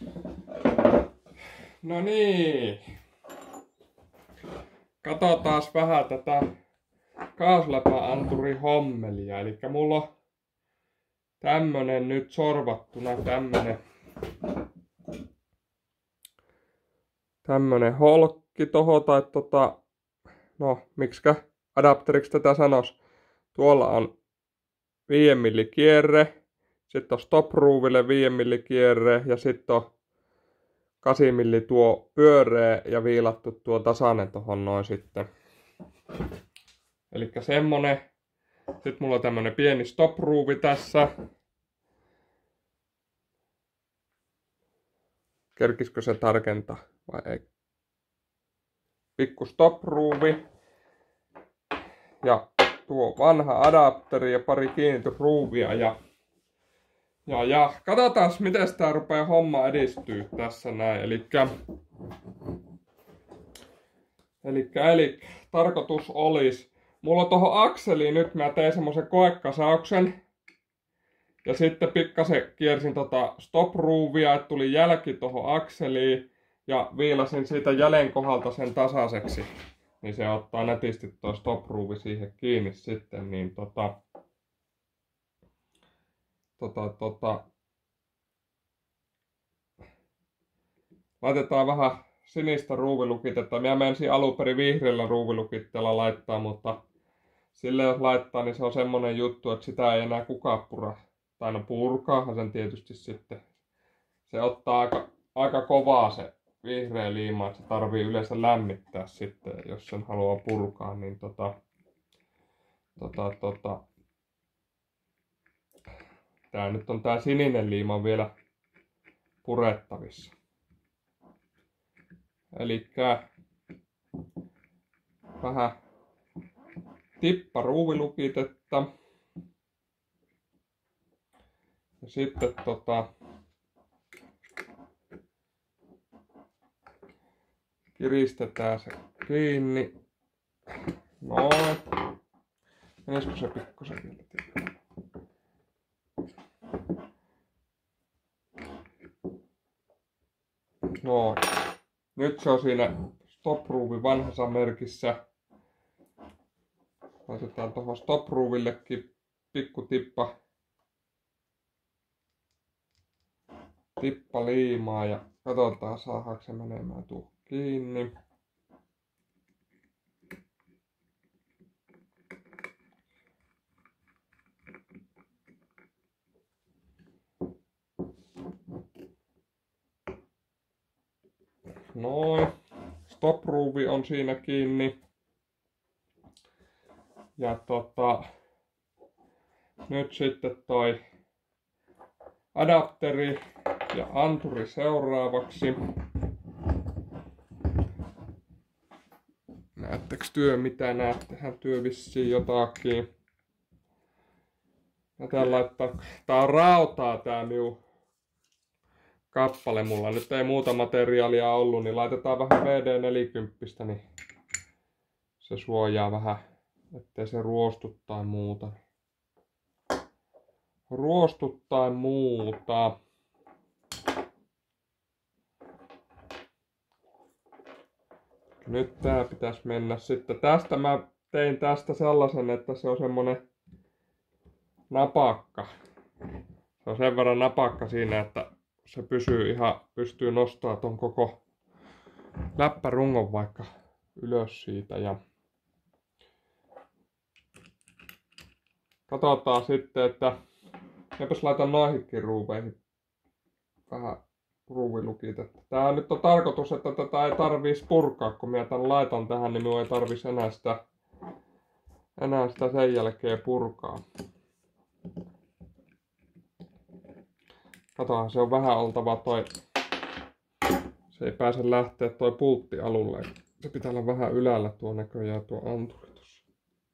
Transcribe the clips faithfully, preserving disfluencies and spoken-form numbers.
No niin. Katsotaan vähän tätä kaasuläppäanturin hommelia. Eli mulla on tämmönen nyt sorvattuna tämmönen tämmönen holkki tohon tai tota, no miksikä adapteriksi tätä sanois. Tuolla on viiden millin kierre, sitten on stop ruuville viiden millin kierre ja sitten on kahdeksan millin tuo pyöreä ja viilattu tuo tasainen tohon noin sitten. Elikkä semmonen. Sitten mulla on tämmönen pieni stop ruuvi tässä. Kerkiskö se tarkentaa vai ei? Pikku stop ruuvi. Ja tuo vanha adapteri ja pari kiinnitysruuvia ja ja ja katsotaan miten tää rupee homma edistyy tässä näin. Elikkä Elikkä elikkä tarkoitus olisi, mulla tohon akseliin nyt mä tein semmosen koekasauksen ja sitten pikkasen kiersin tota stop ruuvia, että tuli jälki tohon akseliin ja viilasin siitä jäljen kohdalta sen tasaiseksi. Niin se ottaa nätisti tuo stop-ruuvi siihen kiinni sitten, niin tota, tota, tota, laitetaan vähän sinistä ruuvilukitetta. Mä menisin alunperin vihreällä ruuvilukitteella laittaa, mutta sille jos laittaa, niin se on semmonen juttu, että sitä ei enää kukaan pura. Tai no purkaahan sen tietysti sitten. Se ottaa aika, aika kovaa se vihreä liima, että se tarvii yleensä lämmittää sitten, jos sen haluaa purkaa, niin tota, tota, tota, tää nyt on tää sininen liima vielä purettavissa. Elikkä vähän tippa ruuvilukitetta. Ja sitten tota kiristetään se kiinni. Noin. Menisikö se pikkusen vielä? Noin. Nyt se on siinä stop-ruuvin vanhassa merkissä. Laitetaan tuohon stop-ruuvillekin pikku tippa, tippa liimaa ja katsotaan saadaanko se menemään tuohon kiinni. Noin. Stop-ruuvi on siinä kiinni. Ja tota, nyt sitten toi adapteri ja anturi seuraavaksi. Näettekö työ mitä näettehän työ vissiin jotakin. Ja tää laittaa, tää on rautaa tää minun kappale. Mulla nyt ei muuta materiaalia ollut, niin laitetaan vähän V D neljäkymmentä, niin se suojaa vähän, ettei se ruostu tai muuta. Ruostu tai muuta. Nyt tää pitäisi mennä sitten. Tästä mä tein tästä sellaisen, että se on semmonen napakka. Se on sen verran napakka siinä, että se pysyy ihan, pystyy nostamaan ton koko läppärungon vaikka ylös siitä. Ja katsotaan sitten, että Jääpäs laitan noihinkin ruuveihin vähän ruuvilukitetta. Tää nyt on tarkoitus, että tätä ei tarvitsisi purkaa, kun minä tän laitan tähän, niin minun ei tarvitsisi enää sitä, enää sitä sen jälkeen purkaa. Katohan, se on vähän oltava toi, se ei pääse lähteä toi pultti alulle. Se pitää olla vähän ylällä tuo näköjään tuo anturi tuossa.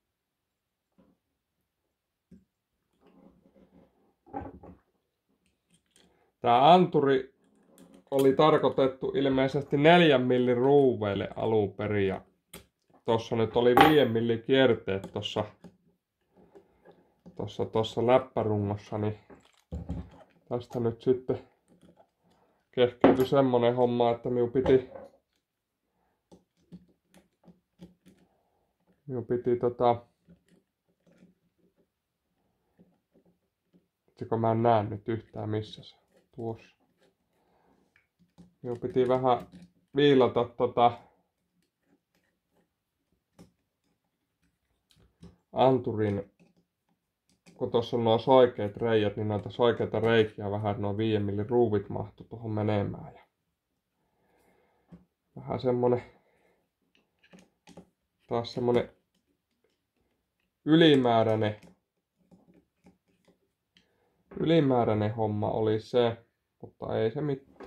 Tää anturi oli tarkoitettu ilmeisesti neljän millin ruuveille alun perin. Ja tossa nyt oli viiden millin kierteet tossa, tossa, tossa läppärungossa, niin tästä nyt sitten kehkeytyi semmonen homma, että minun piti minun piti tota kun mä en näe nyt yhtään missä se tuossa. Minun piti vähän viilata tota anturin, kun tuossa on nuo soikeat reijät, niin noita soikeita reikiä vähän, että nuo viiden millin ruuvit mahtu tuohon menemään. Ja vähän semmonen, taas semmonen ylimääräinen, ylimääräinen homma oli se, mutta ei se mitään.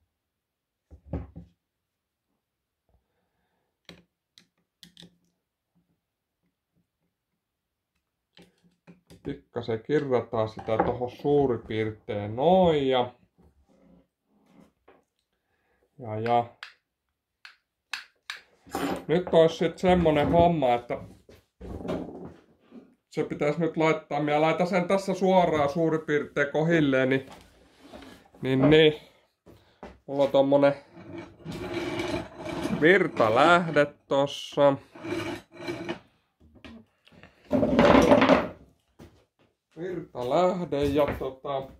Pikkasen kirrataan sitä tohon suurin piirtein noin ja ja ja nyt olisi sitten semmonen homma, että se pitäisi nyt laittaa. Minä laitan sen tässä suoraan suurin piirtein kohilleen, niin, niin, niin. Mulla on tommonen virtalähde tossa. Virtalähde ja tota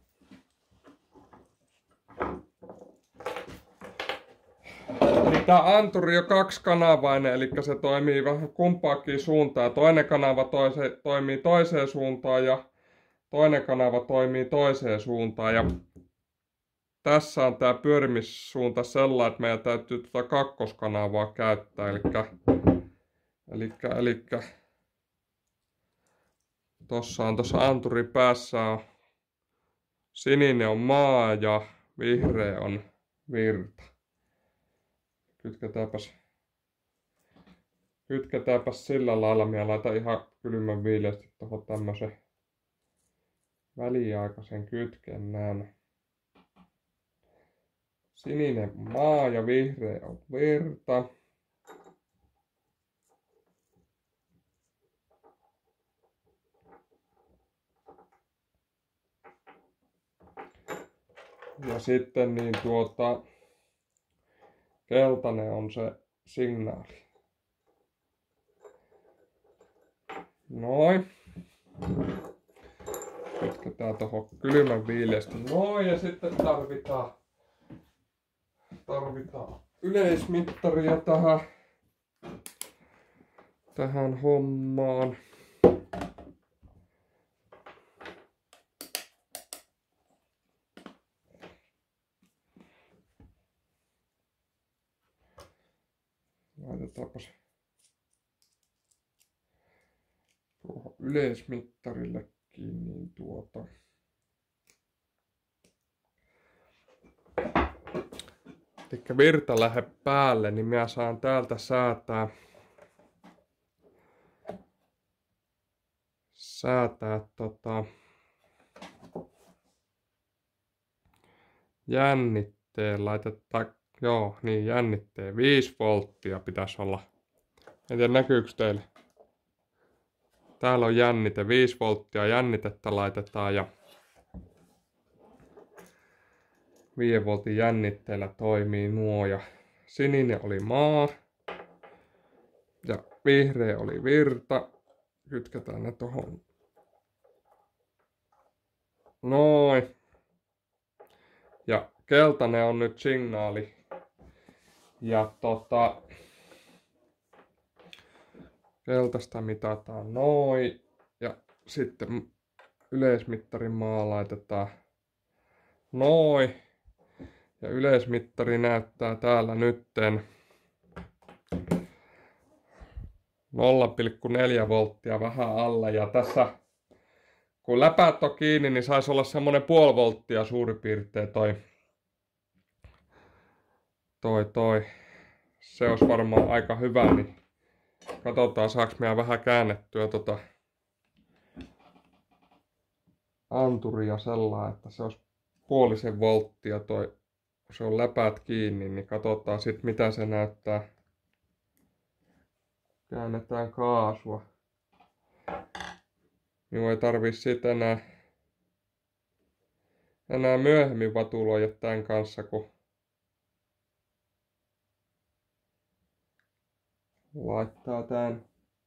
niin tää anturi on kaksikanavainen, eli se toimii vähän kumpaakin suuntaan. Toinen kanava toise, toimii toiseen suuntaan ja toinen kanava toimii toiseen suuntaan. Ja tässä on tää pyörimissuunta sellainen, että meidän täytyy tota kakkoskanavaa käyttää. Elikkä, elikkä, elikkä tossa on tossa anturin päässä on sininen on maa ja vihreä on virta. Kytketäänpäs, kytketäänpäs sillä lailla. Minä laitan ihan kylmän viileästi tuohon tämmösen väliaikaisen kytkennän. Sininen maa ja vihreä on virta. Ja sitten niin tuota keltainen on se signaali. Noin. Kytketään tuohon kylmän viileästi. Noin ja sitten tarvitaan, tarvitaan yleismittaria tähän, tähän hommaan. Laitetaanpas tuohon yleismittarillekin, niin tuota elikkä virta lähde päälle, niin minä saan täältä säätää säätää tota jännitteen laitetaan. Joo, niin jännitteen viisi volttia pitäisi olla. En tiedä näkyykö teille. Täällä on jännite, viisi volttia jännitettä laitetaan ja viiden voltin jännitteellä toimii nuo. Ja sininen oli maa ja vihreä oli virta. Kytketään ne tohon. Noin. Ja keltainen on nyt signaali. Ja tota keltaista mitataan noin ja sitten yleismittarin maa laitetaan noin ja yleismittari näyttää täällä nytten nolla pilkku neljä volttia vähän alle ja tässä kun läpäät on kiinni, niin saisi olla semmonen puoli volttia suurin piirtein toi toi toi se olisi varmaan aika hyvä, niin katsotaan saaks minä vähän käännettyä tota anturia sellainen, että se olisi puolisen volttia toi, kun se on läpäät kiinni, niin katsotaan sit mitä se näyttää. Käännetään kaasua. Minun ei tarvii sit enää, enää myöhemmin vatuloida tämän kanssa, kun laittaa tän.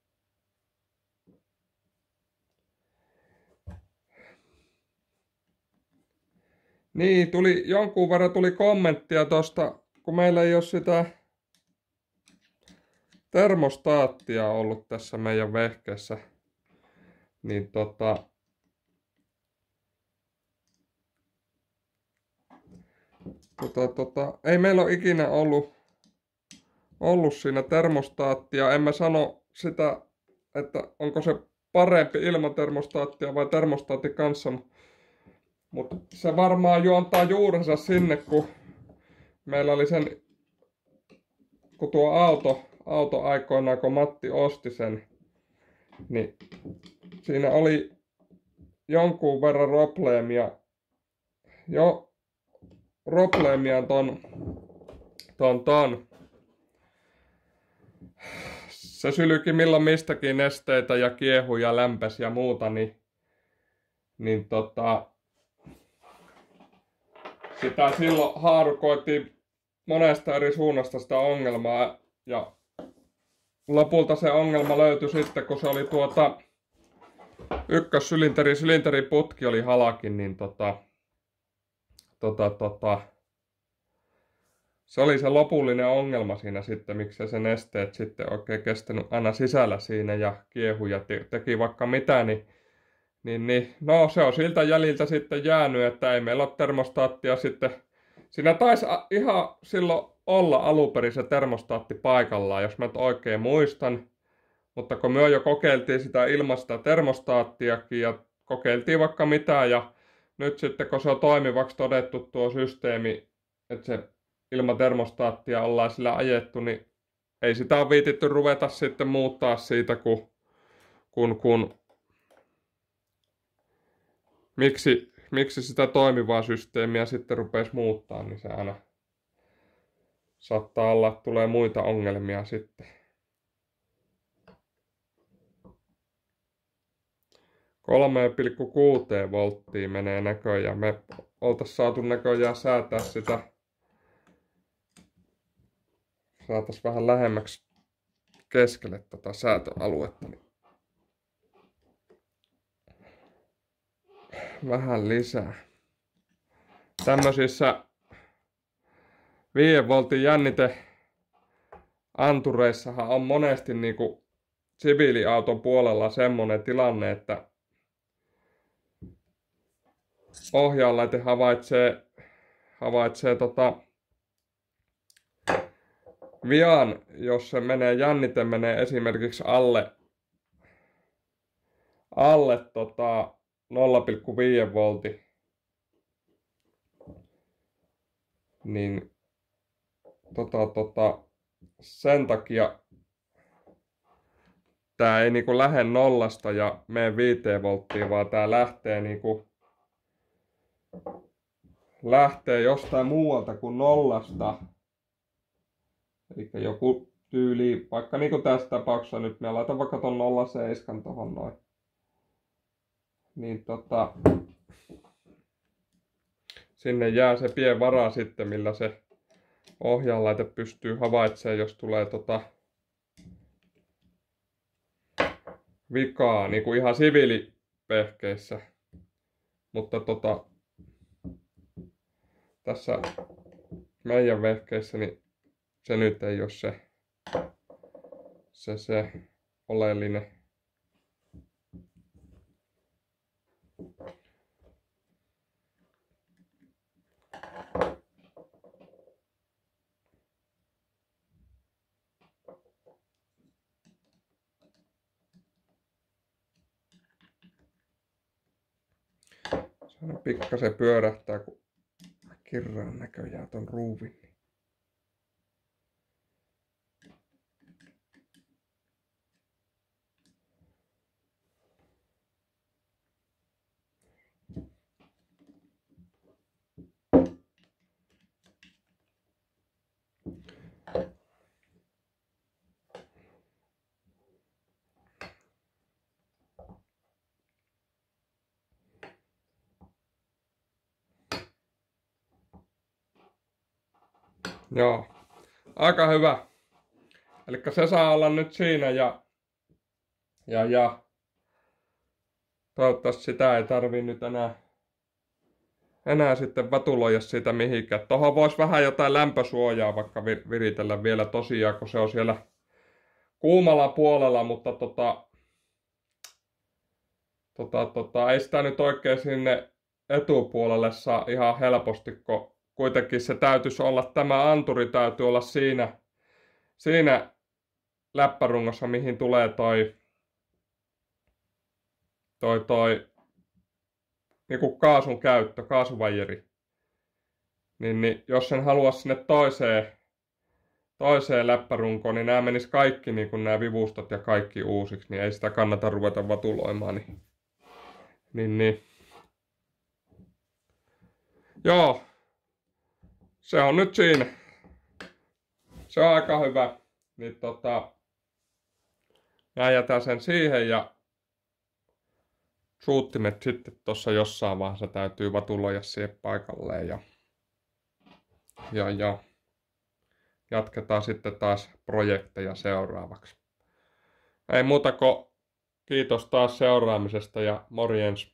Niin, tuli jonkun verran tuli kommenttia tosta, kun meillä ei ole sitä termostaattia ollut tässä meidän vehkeessä. Niin tota... tota, tota ei meillä ole ikinä ollut, ollut siinä termostaattia. En mä sano sitä, että onko se parempi ilman termostaattia vai termostaatti kanssa. Mutta se varmaan juontaa juurensa sinne, kun meillä oli sen, kun tuo auto, auto aikoinaan, kun Matti osti sen, niin siinä oli jonkun verran probleemia, jo probleemia ton, ton, ton. Se sylki milloin mistäkin nesteitä ja kiehuja, lämpäsi ja muuta, niin, niin tota, sitä silloin haarukoitiin monesta eri suunnasta sitä ongelmaa ja lopulta se ongelma löytyi sitten, kun se oli tuota ykkössylinteri, sylinteriputki oli halakin, niin tota, tota, tota, se oli se lopullinen ongelma siinä sitten, miksei se nesteet sitten oikein kestänyt aina sisällä siinä ja kiehuja te- teki vaikka mitä, niin, niin, niin no se on siltä jäljiltä sitten jäänyt, että ei meillä ole termostaattia sitten. Siinä taisi ihan silloin olla alunperin se termostaatti paikallaan, jos mä nyt oikein muistan. Mutta kun me jo kokeiltiin sitä ilmasta termostaattiakin ja kokeiltiin vaikka mitä ja nyt sitten kun se on toimivaksi todettu tuo systeemi, että se ilman termostaattia ollaan sillä ajettu, niin ei sitä ole viititty ruveta sitten muuttaa siitä, kun, kun, kun miksi, miksi sitä toimivaa systeemiä sitten rupesi muuttaa, niin se aina saattaa olla, että tulee muita ongelmia sitten. kolme pilkku kuusi volttia menee näköjään. Me oltais saatu näköjään säätää sitä. Saatais vähän lähemmäksi keskelle tätä säätöaluetta. Vähän lisää. Tämmöisissä viiden voltin jännite antureissahan on monesti niinku siviiliauton puolella semmonen tilanne, että ohjaanlaite havaitsee, havaitsee tota vian, jos se menee, jännite menee esimerkiksi alle, alle tota nolla pilkku viisi voltti, niin tota, tota, sen takia tää ei niinku lähde nollasta ja mene viiteen volttiin, vaan tää lähtee niinku lähtee jostain muualta kuin nollasta. Eli joku tyyli, vaikka niinku tässä tapauksessa nyt me laitan vaikka ton nolla pilkku seitsemän tohon noin. Niin tota, sinne jää se pien vara sitten, millä se ohjaanlaite pystyy havaitsemaan, jos tulee tota vikaa, niinku ihan siviilivehkeissä. Mutta tota, tässä meidän vehkeissä, niin se nyt ei ole se, se, se oleellinen. Se pikkasen pyörähtää, kun kirraan näköjään ton ruuvin. Joo, aika hyvä. Eli se saa olla nyt siinä ja, ja, ja toivottavasti sitä ei tarvii nyt enää, enää sitten vatuloida siitä mihinkään. Tuohon voisi vähän jotain lämpösuojaa vaikka viritellä vielä tosiaan, kun se on siellä kuumalla puolella, mutta tota, tota, tota, ei sitä nyt oikein sinne etupuolelle saa ihan helposti, kun kuitenkin se täytyisi olla, tämä anturi täytyy olla siinä, siinä läppärungossa, mihin tulee toi, toi, toi niinku kaasun käyttö, kaasuvajeri. Niin, niin jos sen haluaa sinne toiseen, toiseen läppärunkoon, niin nämä menis kaikki niin kuin nämä vivustot ja kaikki uusiksi, niin ei sitä kannata ruveta vatuloimaan. Niin, niin, niin. Joo, se on nyt siinä. Se on aika hyvä. Niin tota, mä jätän sen siihen ja suuttimet sitten tuossa jossain vaiheessa täytyy vatuloida siihen paikalleen ja, ja, ja jatketaan sitten taas projekteja seuraavaksi. Ei muuta kuin kiitos taas seuraamisesta ja morjens.